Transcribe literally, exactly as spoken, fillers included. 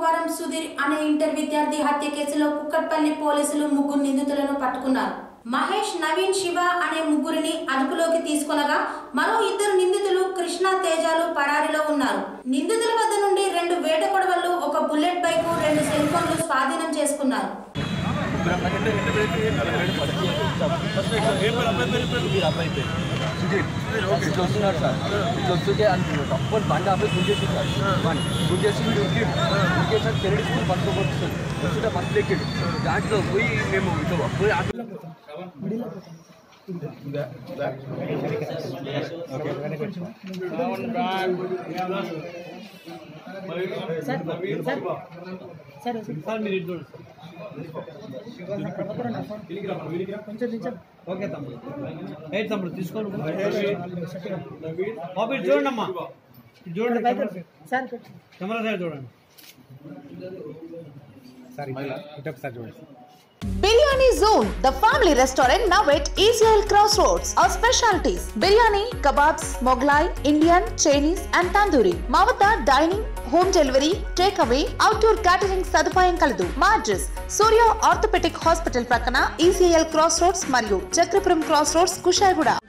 సోమవారం సుధీర్ అనే ఇంటర్ విద్యార్థి హత్య కేసులో కుక్కట్పల్లి పోలీసులు ముగ్గురు నిందితులను పట్టుకున్నారు. మహేష్, నవీన్, శివ అనే ముగ్గురిని అదుపులోకి తీసుకొనగా మరో ఇద్దరు నిందితులు కృష్ణ, తేజాలు పరారీలో ఉన్నారు. నిందితుల వద్ద నుండి రెండు వేట కొడవళ్లు, ఒక బుల్లెట్ బైక్, రెండు సెల్ ఫోన్లు స్వాధీనం చేసుకున్నారు. ఇట్లా వస్తున్నాడు సార్, ఇట్లా వస్తుంటే తప్పని బండి ఆపేసి గుంజేసి సార్, గుంజేసి వీడు ఉరికిడు ఉరికేసారి తెరడి స్కూల్ పట్టుకోబోతుంది వస్తుంటే బస్సు ఎక్కిడు. దాంట్లో పోయి మేము ఇట్లా పోయి ఆటో ఓకే తమ్ముడు, రైట్ తమ్ముడు తీసుకోండి. చూడండి అమ్మా, చూడండి కెమెరా సైడ్ చూడండి. Biryani Zone, the family restaurant now at E C L Crossroads. Our specialties: biryani, kebabs, Mughlai, Indian, Chinese and Tandoori. Mavata dining, home delivery, takeaway, outdoor catering sadupayam kaladu. Ma address: Surya Orthopedic Hospital prakana E C L Crossroads మరియు Chakrapuram Crossroads, Kusharguda.